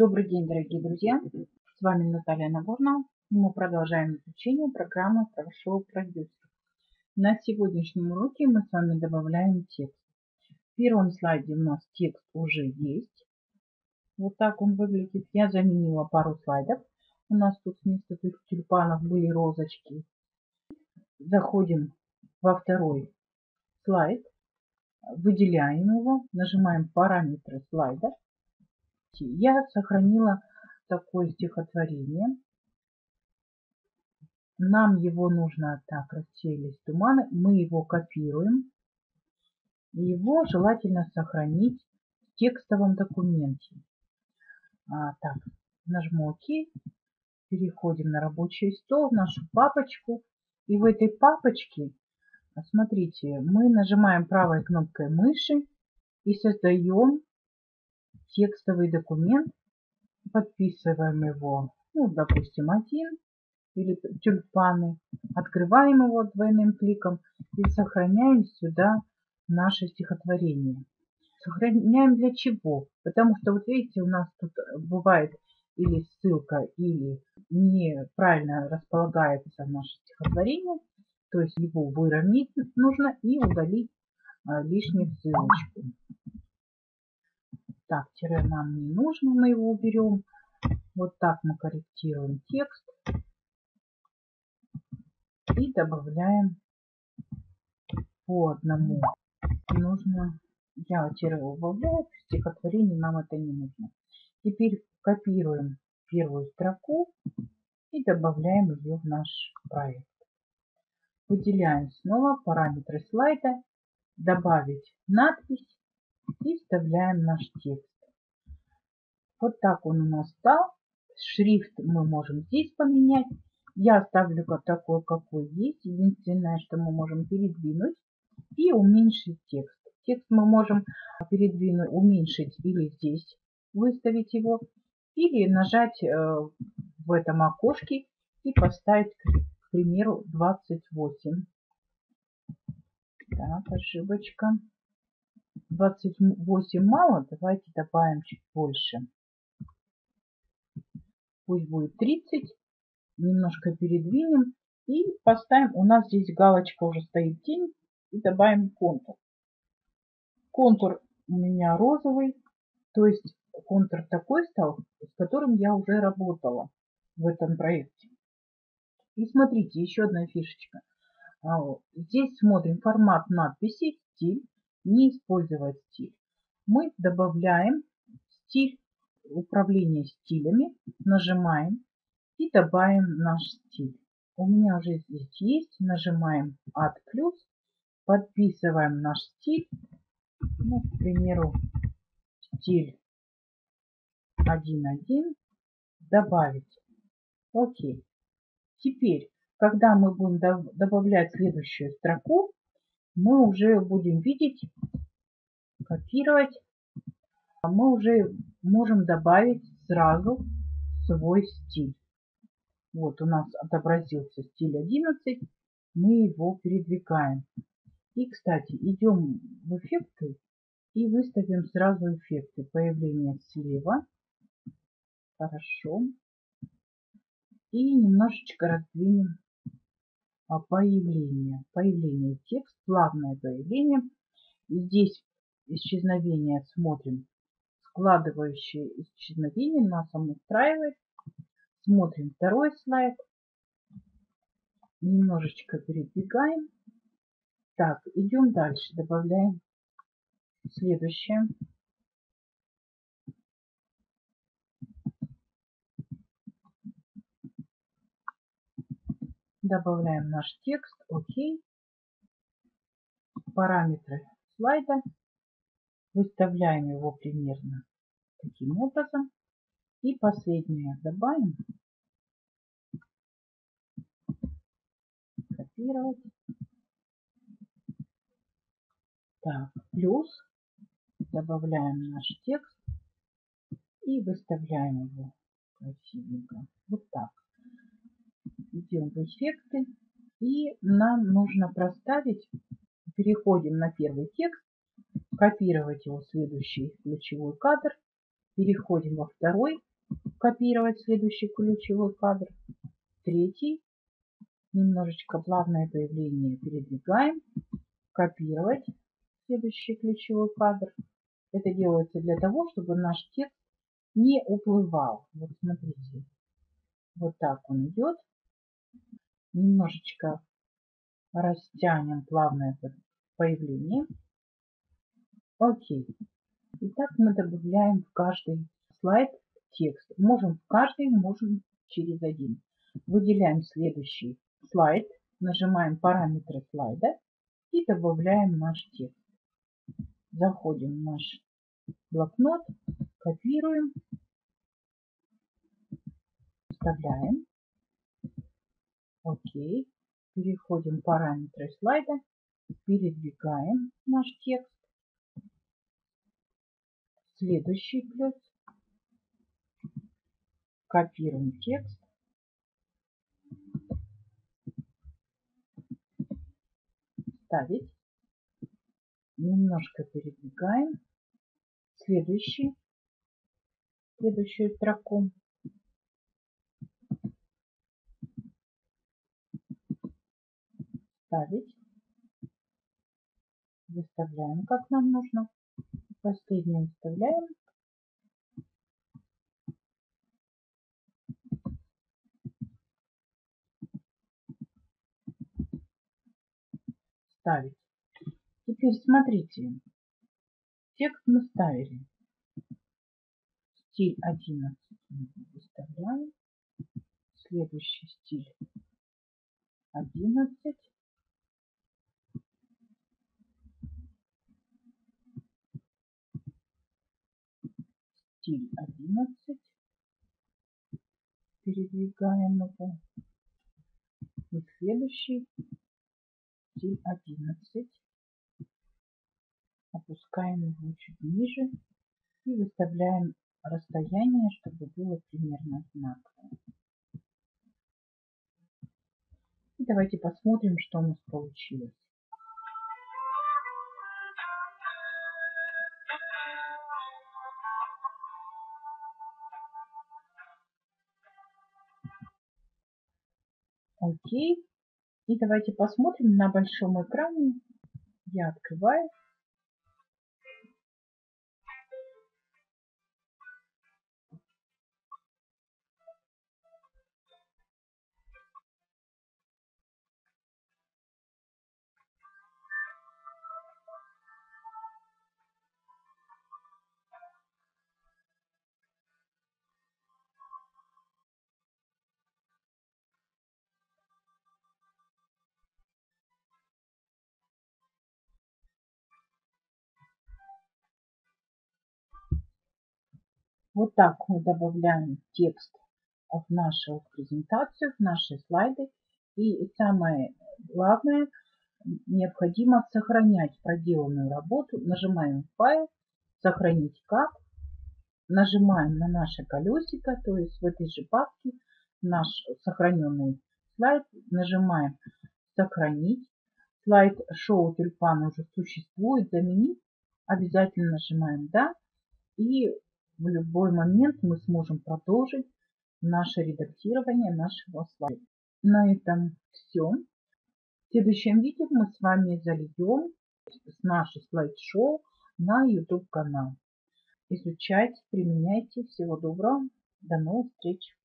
Добрый день, дорогие друзья! С вами Наталья Нагорная. Мы продолжаем изучение программы PowerShell Producer. На сегодняшнем уроке мы с вами добавляем текст. В первом слайде у нас текст уже есть. Вот так он выглядит. Я заменила пару слайдов. У нас тут вместо тюльпанов были розочки. Заходим во второй слайд, выделяем его, нажимаем параметры слайда. Я сохранила такое стихотворение. Нам его нужно так, рассеялись туманы. Мы его копируем. И его желательно сохранить в текстовом документе. Так, нажму ОК. Переходим на рабочий стол, в нашу папочку. И в этой папочке, смотрите, мы нажимаем правой кнопкой мыши и создаем текстовый документ. Подписываем его, допустим, один. Или тюльпаны. Открываем его двойным кликом и сохраняем сюда наше стихотворение. Сохраняем для чего? Потому что, вот видите, у нас тут бывает или ссылка, или неправильно располагается наше стихотворение. То есть его выровнять нужно и удалить лишнюю ссылочку. Так, тире нам не нужно, мы его уберем. Вот так мы корректируем текст. И добавляем по одному. Нужно, я тире убавляю, в стихотворении нам это не нужно. Теперь копируем первую строку и добавляем ее в наш проект. Выделяем снова параметры слайда, добавить надпись и вставляем наш текст. Вот так он у нас стал. Шрифт мы можем здесь поменять. Я оставлю такой, какой есть. Единственное, что мы можем передвинуть и уменьшить текст. Текст мы можем передвинуть, уменьшить или здесь выставить его, или нажать в этом окошке и поставить, к примеру, 28. Так, ошибочка. 28 мало, давайте добавим чуть больше. Пусть будет 30. Немножко передвинем и поставим. У нас здесь галочка уже стоит тень. И добавим контур. Контур у меня розовый. То есть контур такой стал, с которым я уже работала в этом проекте. И смотрите, еще одна фишечка. Здесь смотрим формат надписи, стиль. Не использовать стиль. Мы добавляем стиль, управление стилями.Нажимаем. И добавим наш стиль. У меня уже здесь есть. Нажимаем Add+, подписываем наш стиль. К примеру, стиль 1.1. Добавить. Окей. Теперь, когда мы будем добавлять следующую строку, мы уже будем видеть, копировать. Мы уже можем добавить сразу свой стиль. Вот у нас отобразился стиль 11, мы его передвигаем. И, кстати, идем в эффекты и выставим сразу эффекты. Появление слева. Хорошо. И немножечко раздвинем появление. Появление текст, плавное появление. Здесь исчезновение смотрим. Складывающее исчезновение нас устраивает. Смотрим второй слайд. Немножечко передвигаем. Так, идем дальше. Добавляем следующее. Добавляем наш текст. Окей. Параметры слайда. Выставляем его примерно таким образом. И последнее добавим. Копировать. Так, плюс. Добавляем наш текст. И выставляем его красивенько. Вот так. Идем в эффекты. И нам нужно проставить. Переходим на первый текст. Копировать его в следующий ключевой кадр. Переходим во второй. копировать следующий ключевой кадр. Третий, немножечко плавное появление, передвигаем, копировать следующий ключевой кадр. Это делается для того, чтобы наш текст не уплывал. Вот смотрите, вот так он идет. Немножечко растянем плавное появление. Окей. Итак, мы добавляем в каждый слайд текст. Можем в каждый, можем через один. Выделяем следующий слайд, нажимаем параметры слайда и добавляем наш текст. Заходим в наш блокнот, копируем, вставляем. Окей. Переходим в параметры слайда, передвигаем наш текст. Следующий плюс. Копируем текст. Вставить. Немножко передвигаем. Следующую строку. Вставить. Выставляем, как нам нужно. Последнюю вставляем. Ставить. Теперь смотрите. Текст мы ставили. Стиль 11 выставляем. Следующий стиль 11. Стиль 11. Передвигаем его. И следующий стиль 11. Опускаем его чуть ниже и выставляем расстояние, чтобы было примерно одинаково. И давайте посмотрим, что у нас получилось. Окей. И давайте посмотрим на большом экране. Я открываю. Вот так мы добавляем текст в нашу презентацию, в наши слайды. И самое главное, необходимо сохранять проделанную работу. Нажимаем «Файл», «Сохранить как». Нажимаем на наше колесико, то есть в этой же папке наш сохраненный слайд. Нажимаем «Сохранить». Слайд шоу тюльпан уже существует, заменить. Обязательно нажимаем «Да». И в любой момент мы сможем продолжить наше редактирование нашего слайда. На этом все. В следующем видео мы с вами зальем наше слайд-шоу на YouTube канал. Изучайте, применяйте. Всего доброго. До новых встреч.